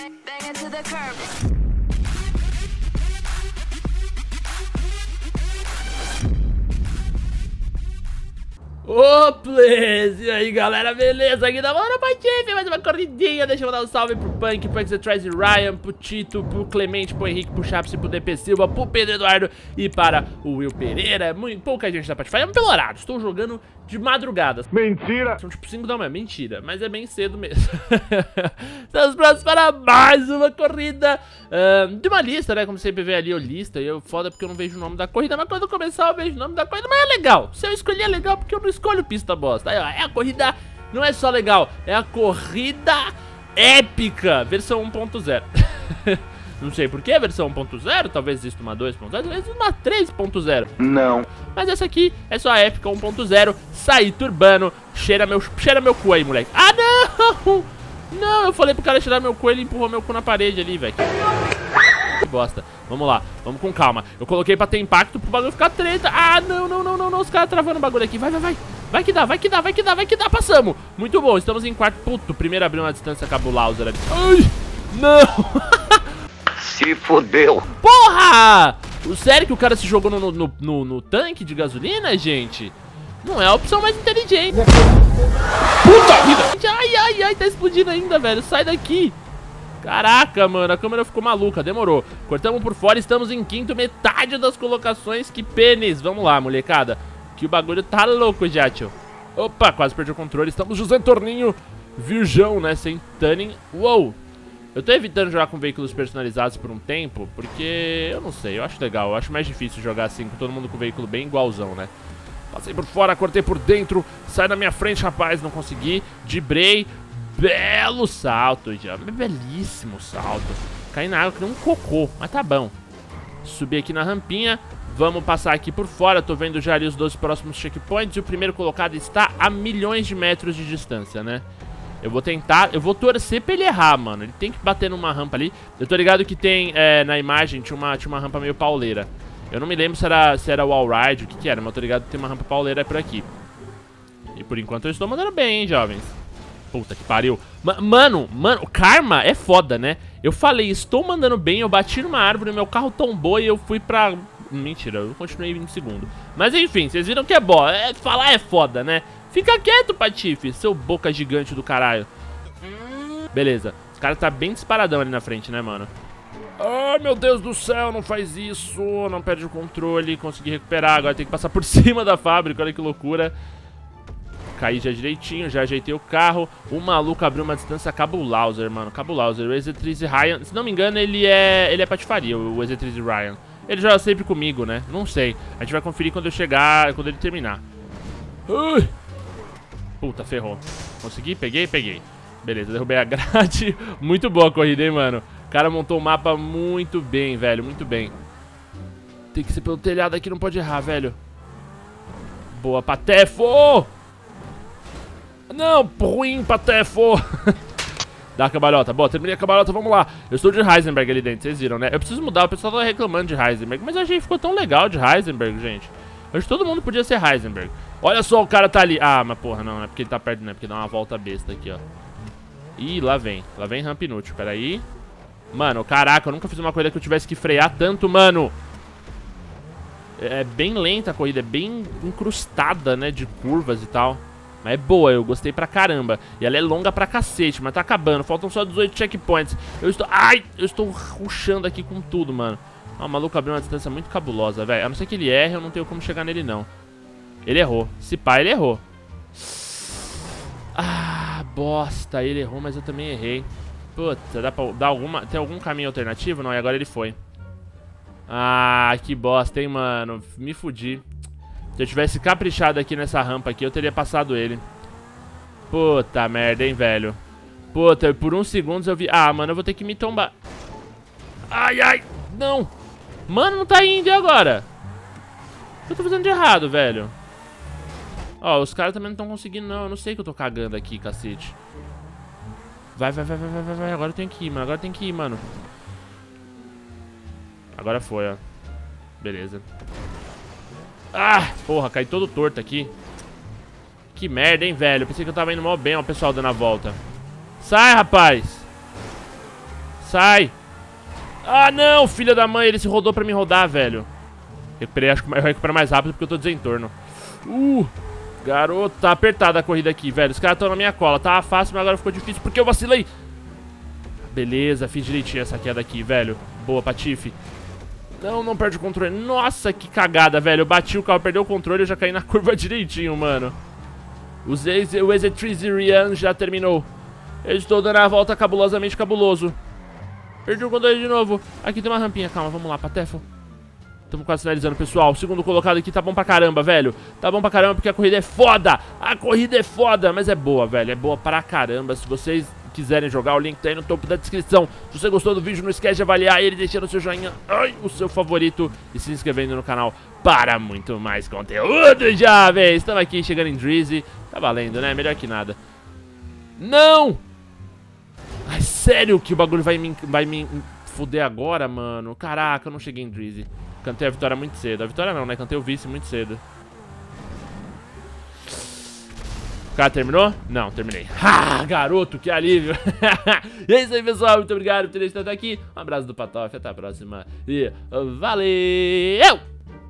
Ô, please! E aí, galera, beleza? Aqui da Mano Patife, mais uma corridinha. Deixa eu mandar um salve pro Punk, pro Exetrize Ryan, pro Tito, pro Clemente, pro Henrique, pro Chaps, pro DP Silva, pro Pedro Eduardo e para o Will Pereira. Muito pouca gente da Patife. É pelo horário, estou jogando de madrugada. Mentira! São tipo 5 da manhã, mentira, mas é bem cedo mesmo. Estamos prontos para mais uma corrida de uma lista, né? Como sempre vê ali, a lista. E eu foda porque eu não vejo o nome da corrida, mas quando começar eu vejo o nome da corrida. Mas é legal, se eu escolher é legal porque eu não escolho pista bosta. Aí, ó, é a corrida, não é só legal, é a corrida épica, versão 1.0. Não sei por que versão 1.0, talvez exista uma 2.0, talvez uma 3.0. Não. Mas essa aqui é só a épica 1.0, saí turbano, cheira meu cu aí, moleque. Ah, não! Não, eu falei pro cara cheirar meu cu, ele empurrou meu cu na parede ali, velho. Que bosta. Vamos lá, vamos com calma. Eu coloquei pra ter impacto pro bagulho ficar treta. Ah, não, não, não, não, não, os caras travando o bagulho aqui. Vai, vai, vai. Vai que dá, vai que dá, vai que dá, vai que dá. Passamos. Muito bom, estamos em quarto. Puto, primeiro abriu uma distância cabulosa ali. Ai, não. Se fodeu. Porra! Sério que o cara se jogou no tanque de gasolina, gente? Não é a opção mais inteligente. Puta vida! Ai, ai, ai, tá explodindo ainda, velho. Sai daqui. Caraca, mano, a câmera ficou maluca, demorou. Cortamos por fora, estamos em quinto, metade das colocações. Que pênis. Vamos lá, molecada. Que o bagulho tá louco já, tio. Opa, quase perdi o controle. Estamos usando torninho virgão, né? Sem tanning. Uou! Eu tô evitando jogar com veículos personalizados por um tempo, porque eu não sei, eu acho legal. Eu acho mais difícil jogar assim com todo mundo com veículo bem igualzão, né? Passei por fora, cortei por dentro. Sai da minha frente, rapaz, não consegui. Dibrei. Belo salto, já. Belíssimo salto. Caí na água que nem um cocô, mas tá bom. Subi aqui na rampinha. Vamos passar aqui por fora. Tô vendo já ali os 12 próximos checkpoints. E o primeiro colocado está a milhões de metros de distância, né? Eu vou tentar, eu vou torcer pra ele errar, mano. Ele tem que bater numa rampa ali. Eu tô ligado que tem, na imagem, tinha uma rampa meio pauleira. Eu não me lembro se era wall ride, o que era, mas eu tô ligado que tem uma rampa pauleira por aqui. E por enquanto eu estou mandando bem, hein, jovens. Puta que pariu. Mano, o karma é foda, né? Eu falei, estou mandando bem, eu bati numa árvore, meu carro tombou e eu fui pra... Mentira, eu continuei 20 segundos. Mas enfim, vocês viram que é bom. Falar é foda, né? Fica quieto, Patife, seu boca gigante do caralho. Beleza, o cara tá bem disparadão ali na frente, né, mano? Ai, meu Deus do céu, não faz isso. Não perde o controle, consegui recuperar. Agora tem que passar por cima da fábrica, olha que loucura. Caí já direitinho, já ajeitei o carro. O maluco abriu uma distância cabulosa, mano, cabulosa. O Exetrize Ryan, se não me engano, ele é patifaria, o Exetrize Ryan. Ele joga sempre comigo, né? Não sei, a gente vai conferir quando eu chegar, quando ele terminar. Ui. Puta, ferrou. Consegui? Peguei? Peguei. Beleza, derrubei a grade. Muito boa a corrida, hein, mano. O cara montou o mapa muito bem, velho. Muito bem. Tem que ser pelo telhado aqui, não pode errar, velho. Boa, Patefo! Não, ruim, Patefo! Dá a cabalhota. Boa, terminei a cabalhota, vamos lá. Eu estou de Heisenberg ali dentro, vocês viram, né? Eu preciso mudar, o pessoal tá reclamando de Heisenberg. Mas eu achei que ficou tão legal de Heisenberg, gente. Eu acho que todo mundo podia ser Heisenberg. Olha só, o cara tá ali. Ah, mas porra, não é porque ele tá perto, não é porque dá uma volta besta aqui, ó. Ih, lá vem rampa inútil, peraí. Mano, caraca, eu nunca fiz uma corrida que eu tivesse que frear tanto, mano. É bem lenta a corrida, é bem incrustada, né, de curvas e tal. Mas é boa, eu gostei pra caramba. E ela é longa pra cacete, mas tá acabando. Faltam só 18 checkpoints. Ai, eu estou rushando aqui com tudo, mano. Ah, o maluco abriu uma distância muito cabulosa, velho. A não ser que ele erre, eu não tenho como chegar nele, não. Ele errou. Se pá, ele errou. Ah, bosta. Ele errou, mas eu também errei. Puta, dá pra dar alguma... Tem algum caminho alternativo? Não, e agora ele foi. Ah, que bosta, hein, mano. Me fudi. Se eu tivesse caprichado aqui nessa rampa aqui, eu teria passado ele. Puta merda, hein, velho. Puta, por uns segundos eu vi... Ah, mano, eu vou ter que me tombar. Ai, ai. Não. Mano, não tá indo, e agora? O que eu tô fazendo de errado, velho? Ó, os caras também não estão conseguindo, não. Eu não sei que eu tô cagando aqui, cacete. Vai, vai, vai, vai, vai, vai. Agora eu tenho que ir, mano. Agora tem que ir, mano. Agora foi, ó. Beleza. Ah, porra, caí todo torto aqui. Que merda, hein, velho. Pensei que eu tava indo mó bem, ó, o pessoal dando a volta. Sai, rapaz. Sai. Ah, não, filha da mãe. Ele se rodou pra me rodar, velho. Recuperei, acho que eu recupero mais rápido porque eu tô desentorno. Garoto, tá apertada a corrida aqui, velho. Os caras estão na minha cola. Tava fácil, mas agora ficou difícil porque eu vacilei. Beleza, fiz direitinho essa queda aqui, velho. Boa, Patife. Não, não perde o controle. Nossa, que cagada, velho. Eu bati o carro, perdeu o controle e eu já caí na curva direitinho, mano. O Ezetrizian já terminou. Eu estou dando a volta cabulosamente cabuloso. Perdi o controle de novo. Aqui tem uma rampinha, calma, vamos lá, Patefo. Estamos quase finalizando, pessoal. O segundo colocado aqui tá bom pra caramba, velho. Tá bom pra caramba porque a corrida é foda. A corrida é foda, mas é boa, velho. É boa pra caramba. Se vocês quiserem jogar, o link tá aí no topo da descrição. Se você gostou do vídeo, não esquece de avaliar ele, deixando o seu joinha, o seu favorito e se inscrevendo no canal para muito mais conteúdo, jovens. Estamos aqui chegando em Drizzy. Tá valendo, né? Melhor que nada. Não! Ai, sério que o bagulho vai me fuder agora, mano? Caraca, eu não cheguei em Drizzy. Cantei a vitória muito cedo. A vitória não, né? Cantei o vice muito cedo. O cara terminou? Não, terminei. Ah, garoto, que alívio. E é isso aí, pessoal. Muito obrigado por terem estado aqui. Um abraço do Patof. Até a próxima. E valeu!